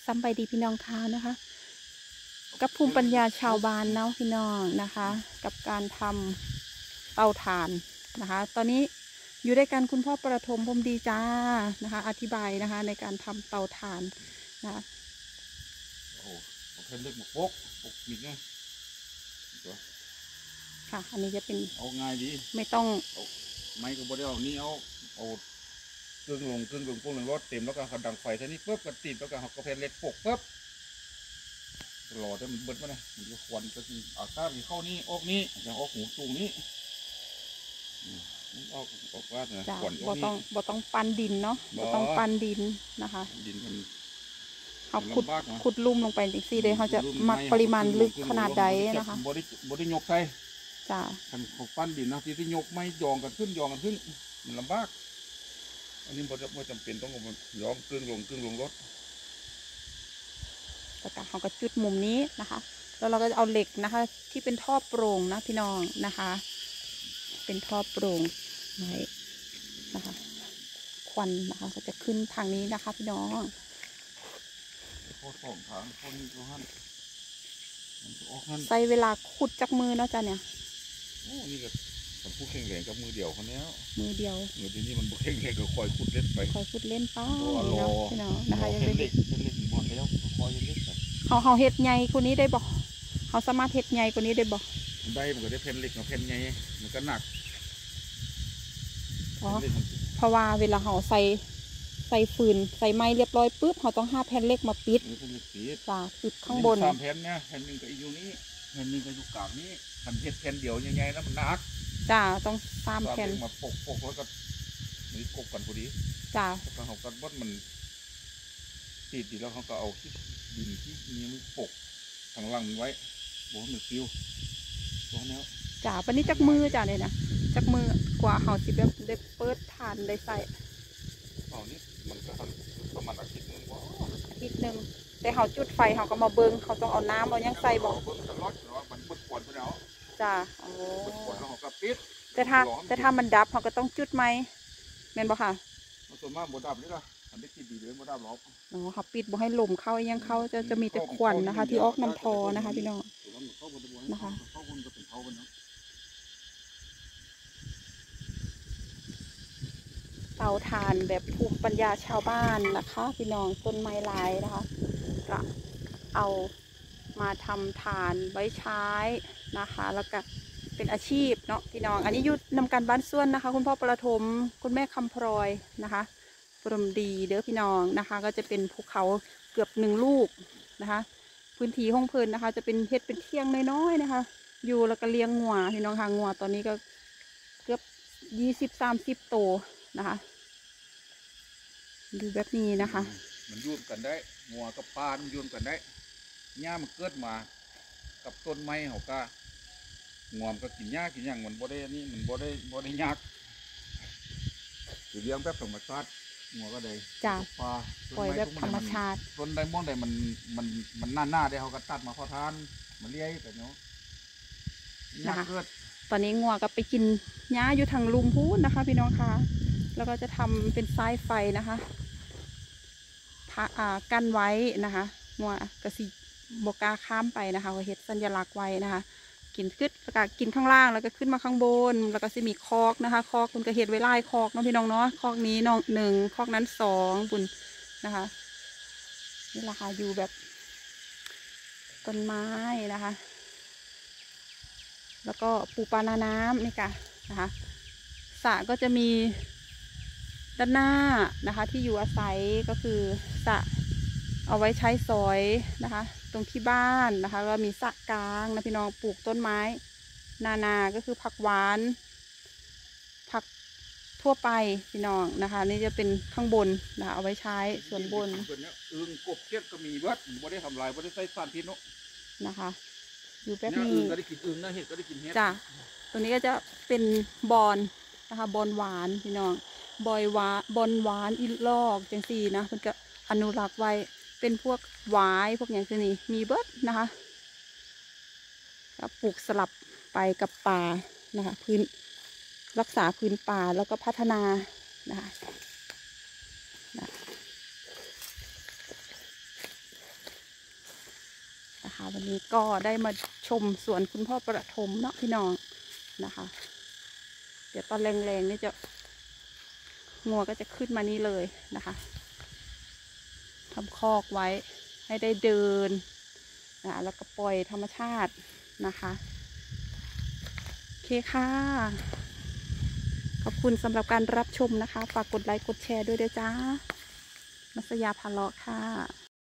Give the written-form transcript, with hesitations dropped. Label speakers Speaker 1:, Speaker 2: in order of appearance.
Speaker 1: ซ้ำไปดีพี่น้องค้านะคะกับภูมิปัญญาชาวบ้านเนาะพี่น้องนะคะกับการทำเตาถ่านนะคะตอนนี้อยู่ด้วยกันคุณพ่อประถมพรหมดีจ้านะคะอธิบายนะคะในการทำเตาถ่านนะคะ
Speaker 2: โอ้เพนเล็กมาปกมีไง
Speaker 1: ค่ะอันนี้จะเป็น
Speaker 2: เอาง่ายดี
Speaker 1: ไม่ต้อง
Speaker 2: ไม้ก็บ่ได้เอานี่เอาเครื่องลงพวกหนึ่งรถเต็มแล้วก็เขาดังไฟท่านี้ปุ๊บก็ติดแล้วก็เขาก็เพนเล็กปกปุ๊บหล่อได้มันเบิดมาเลยมันจะควันก็คืออากาศมีเข้านี่ออกนี่อย่างออกหูตูงนี้ออกว่าเนี่ยควันออกนี่
Speaker 1: บ่ต้องปั้นดินเนาะบ่ต้องปั้นดินนะคะ
Speaker 2: ดินมัน
Speaker 1: เขาขุดลุ่มลงไปจริงๆเลยเขาจะมัดปริมาณลึกขนาดใดนะคะ
Speaker 2: บได้ยกใส่
Speaker 1: จ้า
Speaker 2: คันเขาปั้นดินนะที่ยกไม่ยองกันขึ้นมันลำบากอันนี้บ่จำเป็นต้องเอามันย้อมกึ่งลงรถ
Speaker 1: แต่เขาก็จุดมุมนี้นะคะแล้วเราก็เอาเหล็กนะคะที่เป็นท่อโปร่งนะพี่น้องนะคะเป็นท่อโปร่งไว้นะคะควันนะคะก็จะขึ้นทางนี้นะคะพี่น้อง
Speaker 2: โคตรสองทางคนนี้ก็หัน
Speaker 1: ใช้เวลาขุดจากมือเนาะจ้ะเนี่ย
Speaker 2: โอ้นี่ก็ผมพูดแข็งแรงกับมือเดียวคนนี้
Speaker 1: มือเดียว
Speaker 2: ทีนี้มันบุกแข็งแรงก็คอยขุดเล่นไป
Speaker 1: คอยขุดเล่นไปเนาะพี่น้องนะคะยัง
Speaker 2: เล็กหมดแล้วคอยยังเล็ก
Speaker 1: เขาเห็ดใหญ่คนนี้ได้บอกเขาสามารถเห็ดใหญ่คนนี้ได้บอก
Speaker 2: ได้มันก็ได้เพนเล็กกับเพนใหญ่มันก็หนัก
Speaker 1: เพราะว่าเวลาเขาใส่ฟืนใส่ไม้เรียบร้อยปุ๊บเขาต้อง5 แผ่นเล็กมาปิดจ้าปิดข้างบน
Speaker 2: 3 แผ่นเนี่ยแผ่นหนึ่งก็อยู่นี้แผ่นหนึ่งก็อยู่กลางนี้ขันเห็ดแผ่นเดียวใหญ่ๆแล้วมันหนัก
Speaker 1: จ้าต้อง3 แผ่น
Speaker 2: มาปกแล้วก็นี่กบกันพอดี
Speaker 1: จ้า
Speaker 2: แล้วเขาก็บดมันติดแล้วเขาก็เอาที่ดินที่มีมือปกทางล่างไว้บอกว่ามันฟิวบอกแล้ว
Speaker 1: จ้าปันนี้จักมือจ้าเนี่ยนะจักมือกว่าเขาสิแบบได้เปิดทานได้ใส่
Speaker 2: นี่มันก็ประมาณอาทิตย์นึง
Speaker 1: แต่เขาจุดไฟเขาก็มาเบิ้งเขาต้องเอาน้ำเอายังใส่บอก
Speaker 2: มันบดขวดไปแล้ว
Speaker 1: จ้าโอ้
Speaker 2: ขวดแล้วเขาก็ปิด
Speaker 1: แต่ถ้ามันดับเขาก็ต้องจุดไหมแม่นบอกค่ะ
Speaker 2: มันส่วนมากบดดับนี่ล่ะทำได้กี่ปีเลยบดดับหรอก
Speaker 1: อ๋อเขาปิดบ่ให้ลมเข้ายังเข้าจะมีแต่ควันนะคะที่ออกน้ำทอนะคะพี่น้องนะคะเตาถ่านแบบภูมิปัญญาชาวบ้านนะคะพี่น้องต้นไม้ลายนะคะก็เอามาทำถ่านไว้ใช้นะคะแล้วก็เป็นอาชีพเนาะพี่น้องอันนี้ยุดนำการบ้านส่วนนะคะคุณพ่อประถมคุณแม่คำพลอยนะคะปรมดีเด้อพี่น้องนะคะก็จะเป็นภูเขาเกือบ1 ลูกนะคะพื้นที่ห้องเพลินนะคะจะเป็นเฮ็ดเป็นเที่ยงน้อยๆนะคะอยู่แล้วก็เลี้ยงงัวพี่น้องค่ะงัวตอนนี้ก็เกือบ20-30 ตัวนะคะดูแบบนี้นะคะ
Speaker 2: มันยุ่งกันได้งัวกับปลามันยุ่งกันได้หญ้ามันเกิดมากับต้นไม้เขาก็งัวมันก็กินหญ้ากินอย่างมันบ่ได้นี่มันบ่ได้ยากคือเลี้ยงแบบธรรมชาติงัวก็ได้
Speaker 1: จ้าปล่อยแบบธรรมชาติ
Speaker 2: ต้นไดมอนด์ใดมันหน้าได้เขาก็ตัดมาพอทานมันเลี้ยแต่เนาะ
Speaker 1: นะคะตอนนี้งัวก็ไปกินหญ้าอยู่ทางลุมพูนนะคะพี่น้องค่ะแล้วก็จะทำเป็นสายไฟนะคะกั้นไว้นะคะงัวกระสีบกาข้ามไปนะคะเห็ดสัญลักษณ์ไว้นะคะกินขึ้นแล้วก็กินข้างล่างแล้วก็ขึ้นมาข้างบนแล้วก็จะมีคอกนะคะคอกคุณก็เห็ดไว้ไล่คอกน้องพี่น้องเนาะคอกนี้น้อง1คอกนั้น2บุญนะคะนี่แหละค่ะอยู่แบบต้นไม้นะคะแล้วก็ปูปลานาน้ำนี่ค่ะนะคะสระก็จะมีด้านหน้านะคะที่อยู่อาศัยก็คือสระเอาไว้ใช้สอยนะคะตรงที่บ้านนะคะก็มีสระกลางนะพี่น้องปลูกต้นไม้นาก็คือผักหวานผักทั่วไปพี่น้องนะคะนี่จะเป็นข้างบนนะคะเอาไว้ใช้ส่วนบน
Speaker 2: กบเก็ดก็มีวัดบ่ได้ทำลายบ่ได้ใส่สารพิษเนาะ
Speaker 1: นะคะอยู่แบบนี้
Speaker 2: ก็ได้กินนะเห็ดก็ได้กินเห็ด
Speaker 1: จ้ะตรงนี้ก็จะเป็นบอนนะคะบอนหวานพี่น้องบอนหวานอีลอกจังสี่นะมันก็อนุรักษ์ไว้เป็นพวกหวายพวกอย่างนี้มีเบิดนะคะก็ปลูกสลับไปกับป่านะคะพื้นรักษาพื้นป่าแล้วก็พัฒนานะคะนะคะ วันนี้ก็ได้มาชมสวนคุณพ่อประถมเนาะพี่น้องนะคะ เดี๋ยวตอนแรงๆนี่จะงัวก็จะขึ้นมานี่เลยนะคะทำคอกไว้ให้ได้เดินนะแล้วก็ปล่อยธรรมชาตินะคะโอเคค่ะขอบคุณสำหรับการรับชมนะคะฝากกดไลค์กดแชร์ด้วยเด้อจ้ามัสยาพาเลาะค่ะ